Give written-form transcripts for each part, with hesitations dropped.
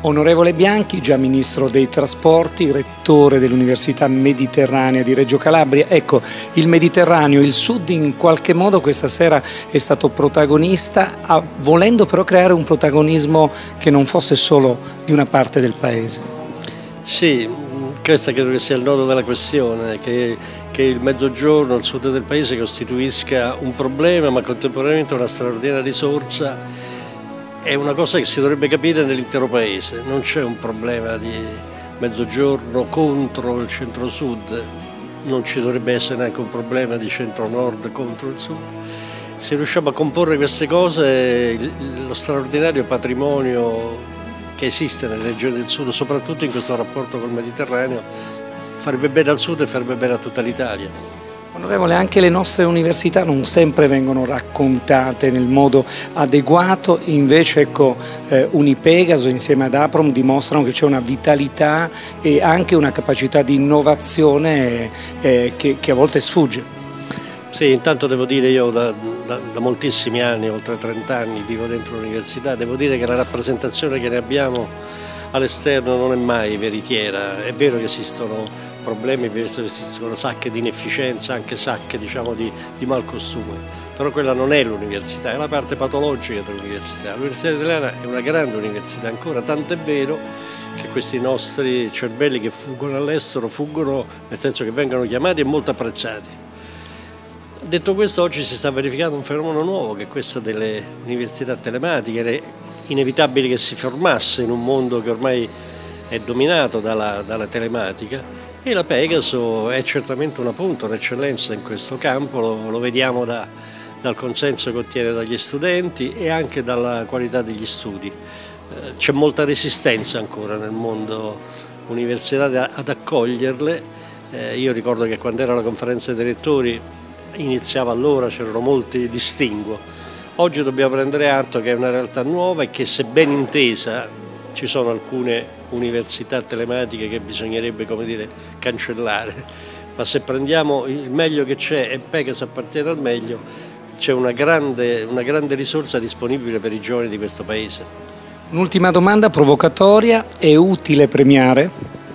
Onorevole Bianchi, già Ministro dei Trasporti, Rettore dell'Università Mediterranea di Reggio Calabria. Ecco, il Mediterraneo, il Sud in qualche modo questa sera è stato protagonista, volendo però creare un protagonismo che non fosse solo di una parte del Paese. Sì, questo credo che sia il nodo della questione, che il Mezzogiorno, il Sud del Paese costituisca un problema ma contemporaneamente una straordinaria risorsa. È una cosa che si dovrebbe capire nell'intero Paese, non c'è un problema di Mezzogiorno contro il Centro-Sud, non ci dovrebbe essere neanche un problema di Centro-Nord contro il Sud. Se riusciamo a comporre queste cose, lo straordinario patrimonio che esiste nelle regioni del Sud, soprattutto in questo rapporto col Mediterraneo, farebbe bene al Sud e farebbe bene a tutta l'Italia. Onorevole, anche le nostre università non sempre vengono raccontate nel modo adeguato, invece ecco, Unipegaso insieme ad Aprom dimostrano che c'è una vitalità e anche una capacità di innovazione che a volte sfugge. Sì, intanto devo dire, io da moltissimi anni, oltre 30 anni, vivo dentro l'università, devo dire che la rappresentazione che ne abbiamo all'esterno non è mai veritiera. È vero che esistono problemi, esistono sacche di inefficienza, anche sacche diciamo di malcostume, però quella non è l'università, è la parte patologica dell'università. L'università italiana è una grande università ancora, tanto è vero che questi nostri cervelli che fuggono all'estero fuggono nel senso che vengono chiamati e molto apprezzati. Detto questo, oggi si sta verificando un fenomeno nuovo, che è questo delle università telematiche. È inevitabile che si formasse in un mondo che ormai è dominato dalla telematica, e la Pegaso è certamente una punta, un'eccellenza in questo campo, lo vediamo dal consenso che ottiene dagli studenti e anche dalla qualità degli studi. C'è molta resistenza ancora nel mondo universitario ad accoglierle. Io ricordo che quando era la conferenza dei rettori iniziava allora, c'erano molti distinguo. Oggi dobbiamo prendere atto che è una realtà nuova e che, se ben intesa, ci sono alcune università telematiche che bisognerebbe, come dire, cancellare, ma se prendiamo il meglio che c'è e Pegaso appartiene al meglio, c'è una grande risorsa disponibile per i giovani di questo Paese. Un'ultima domanda provocatoria: è utile premiare?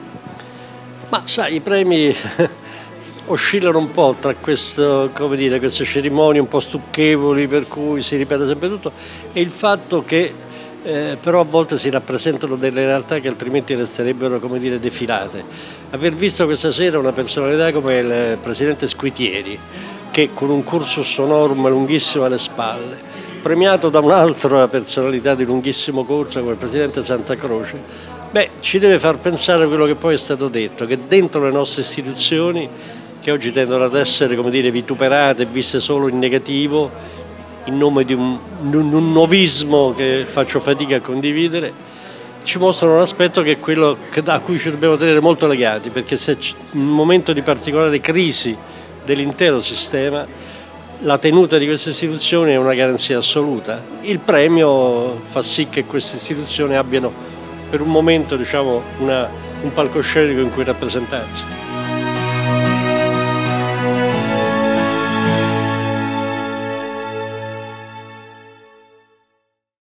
Ma sai, i premi oscillano un po' tra queste cerimonie un po' stucchevoli per cui si ripete sempre tutto e il fatto che però a volte si rappresentano delle realtà che altrimenti resterebbero, come dire, defilate. Aver visto questa sera una personalità come il presidente Squitieri, che con un cursus honorum lunghissimo alle spalle, premiato da un'altra personalità di lunghissimo corso come il presidente Santa Croce, beh, ci deve far pensare a quello che poi è stato detto, che dentro le nostre istituzioni, che oggi tendono ad essere, come dire, vituperate e viste solo in negativo, in nome di un nuovismo che faccio fatica a condividere, ci mostrano un aspetto che è quello a cui ci dobbiamo tenere molto legati, perché se in un momento di particolare crisi dell'intero sistema, la tenuta di queste istituzioni è una garanzia assoluta. Il premio fa sì che queste istituzioni abbiano per un momento, diciamo, un palcoscenico in cui rappresentarsi.